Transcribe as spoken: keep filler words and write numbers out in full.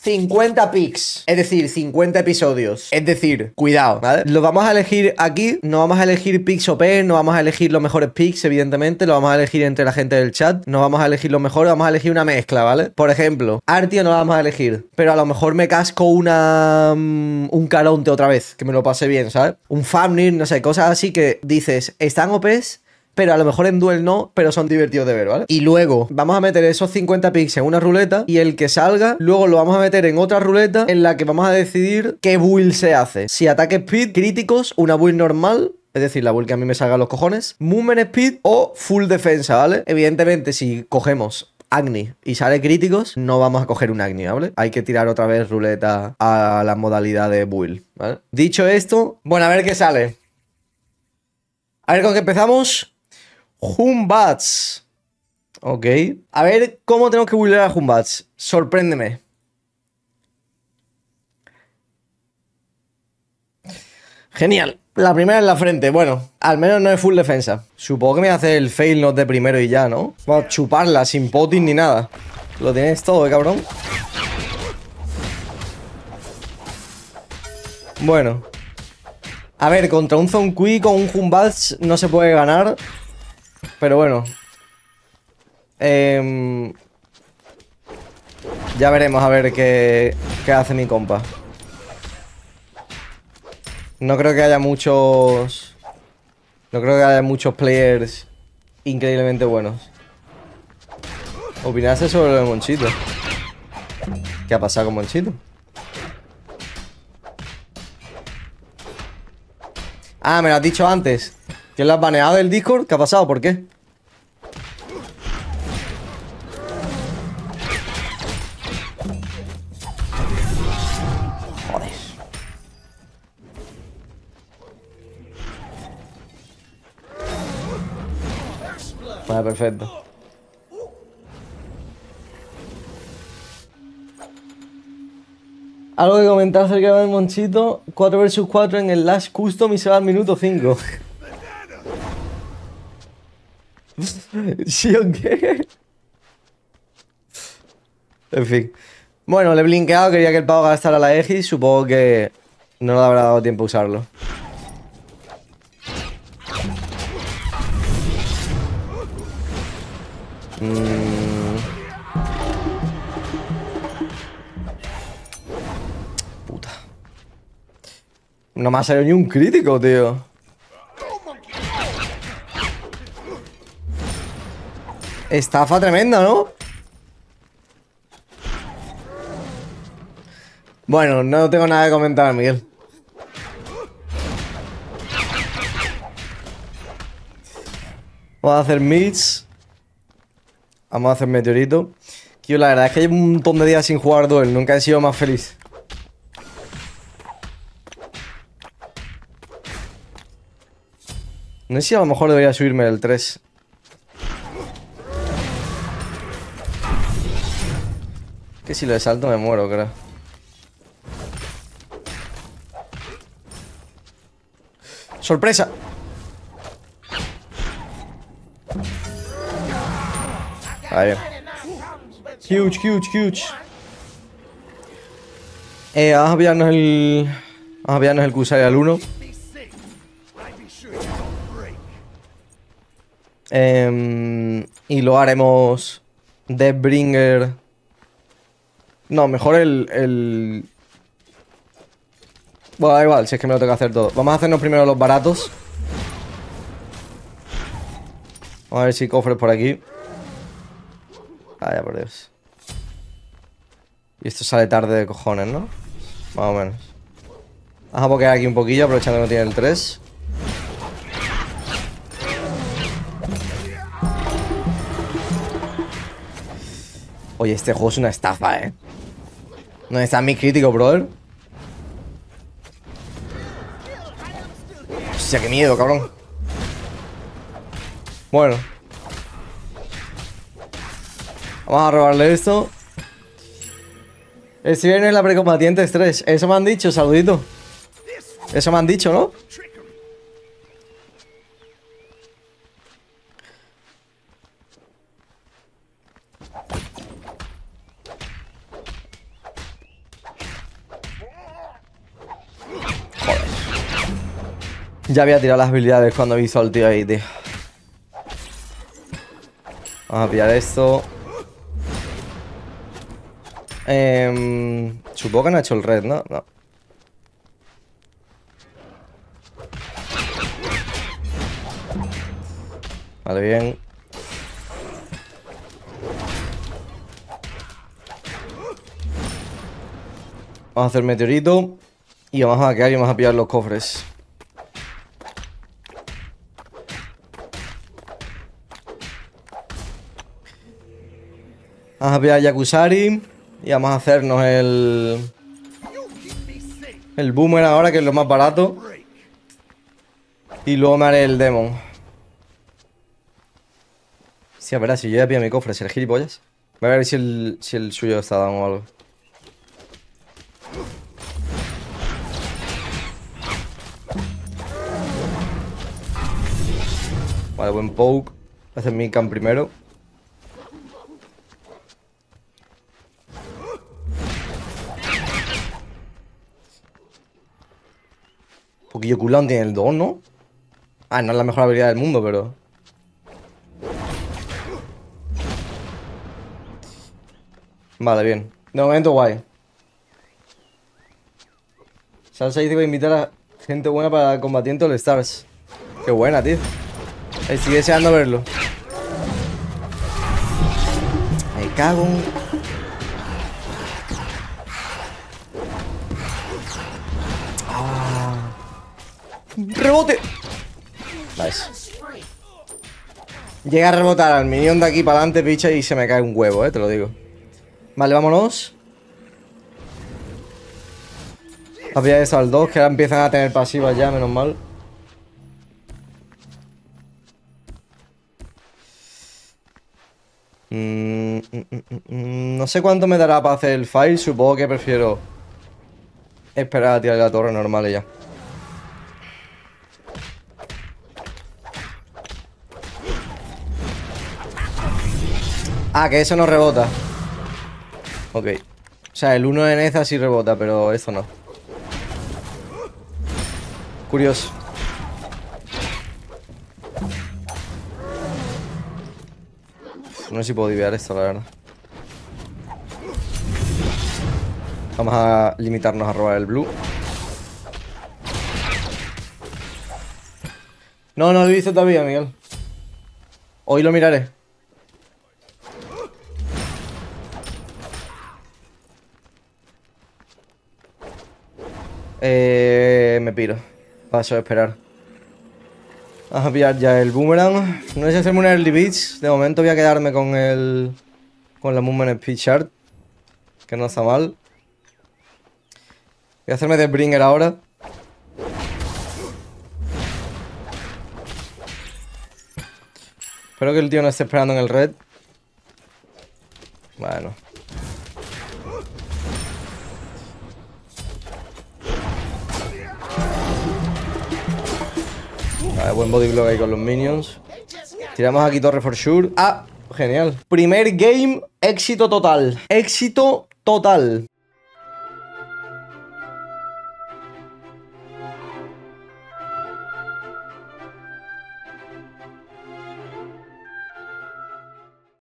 cincuenta picks, es decir, cincuenta episodios. Es decir, cuidado, ¿vale? Lo vamos a elegir aquí, no vamos a elegir picks O P, no vamos a elegir los mejores picks, evidentemente, lo vamos a elegir entre la gente del chat, no vamos a elegir los mejores, vamos a elegir una mezcla, ¿vale? Por ejemplo, Artio no la vamos a elegir, pero a lo mejor me casco una... Um, un Caronte otra vez, que me lo pase bien, ¿sabes? Un Fafnir, no sé, cosas así que dices, están O Pes, pero a lo mejor en Duel no, pero son divertidos de ver, ¿vale? Y luego vamos a meter esos cincuenta picks en una ruleta y el que salga, luego lo vamos a meter en otra ruleta en la que vamos a decidir qué build se hace. Si ataque speed, críticos, una build normal, es decir, la build que a mí me salga a los cojones, movement speed o full defensa, ¿vale? Evidentemente, si cogemos Agni y sale críticos, no vamos a coger un Agni, ¿vale? Hay que tirar otra vez ruleta a la modalidad de build, ¿vale? Dicho esto, bueno, a ver qué sale. A ver con qué empezamos. Humbats. Ok. A ver cómo tenemos que buildear a Humbats. Sorpréndeme. Genial. La primera en la frente. Bueno, al menos no es full defensa. Supongo que me hace el fail not de primero y ya, ¿no? Vamos a chuparla sin potting ni nada. Lo tienes todo, ¿eh, cabrón? Bueno. A ver, contra un Zonkui con un Humbats no se puede ganar. Pero bueno. Eh, ya veremos a ver qué, qué hace mi compa. No creo que haya muchos... No creo que haya muchos players increíblemente buenos. ¿Opinaste sobre lo de Monchito? ¿Qué ha pasado con Monchito? Ah, me lo has dicho antes. ¿Que lo has baneado del Discord? ¿Qué ha pasado? ¿Por qué? Joder. Vale, perfecto. Algo que comentar acerca del Monchito. cuatro versus cuatro en el Last Custom y se va al minuto cinco. ¿Sí o qué? En fin. Bueno, le he blinkeado, quería que el pavo gastara la Aegis. Supongo que no le habrá dado tiempo a usarlo. Mm. Puta. No me ha salido ni un crítico, tío. Estafa tremenda, ¿no? Bueno, no tengo nada que comentar, Miguel. Vamos a hacer mids. Vamos a hacer meteorito. Tío, la verdad es que llevo un montón de días sin jugar duel. Nunca he sido más feliz. No sé si a lo mejor debería subirme del tres. Que si lo salto me muero, creo. ¡Sorpresa! Ahí bien. Huge, huge, huge. Eh, vamos a pillarnos el... Vamos a pillarnos el Kusai al uno. Eh, y lo haremos... Deathbringer... No, mejor el, el... Bueno, da igual, si es que me lo tengo que hacer todo. Vamos a hacernos primero los baratos. Vamos a ver si hay cofres por aquí. Vaya por Dios. Y esto sale tarde de cojones, ¿no? Más o menos. Vamos a pokear aquí un poquillo, aprovechando que no tiene el tres. Oye, este juego es una estafa, ¿eh? ¿Dónde está mi crítico, brother? Hostia, qué miedo, cabrón. Bueno. Vamos a robarle esto. El Siberian es la precombatiente estrés. Eso me han dicho, saludito. Eso me han dicho, ¿no? Ya había tirado las habilidades cuando he visto al tío ahí, tío. Vamos a pillar esto. Eh, supongo que no ha hecho el red, ¿no? No. Vale, bien. Vamos a hacer meteorito. Y vamos a hackear y vamos a pillar los cofres. Vamos a pillar Yakusari. Y vamos a hacernos el... El boomer ahora, que es lo más barato. Y luego me haré el demon. Sí, a ver, si yo ya pillo mi cofre, ¿seré gilipollas? Voy a ver si el, si el suyo está dando algo. Vale, buen poke. Voy a hacer mi camp primero. Un poquillo cooldown tiene el dos, ¿no? Ah, no es la mejor habilidad del mundo, pero... Vale, bien. De momento guay. Salsa dice que va a invitar a gente buena para combatiente All Stars. Qué buena, tío. Estoy deseando verlo. Me cago en... Ah. ¡Rebote! Nice. Llega a rebotar al minion de aquí para adelante, picha, y se me cae un huevo, eh, te lo digo. Vale, vámonos. Había eso al dos, que ahora empiezan a tener pasivas ya, menos mal. Mm, mm, mm, mm, no sé cuánto me dará para hacer el fire. Supongo que prefiero esperar a tirar la torre normal y ya. Ah, que eso no rebota. Ok. O sea, el uno de Neza sí rebota, pero esto no. Curioso. Uf, no sé si puedo divear esto, la verdad. Vamos a limitarnos a robar el blue. No, no lo he visto todavía, Miguel. Hoy lo miraré. Eh, me piro. Paso a esperar. Vamos a pillar ya el boomerang. No sé si hacerme un early beats. De momento voy a quedarme con el... Con la movement speed chart. Que no está mal. Voy a hacerme de bringer ahora. Espero que el tío no esté esperando en el red. Bueno. Vale, buen body block ahí con los minions. Tiramos aquí torre for sure. Ah, genial. Primer game, éxito total. Éxito total.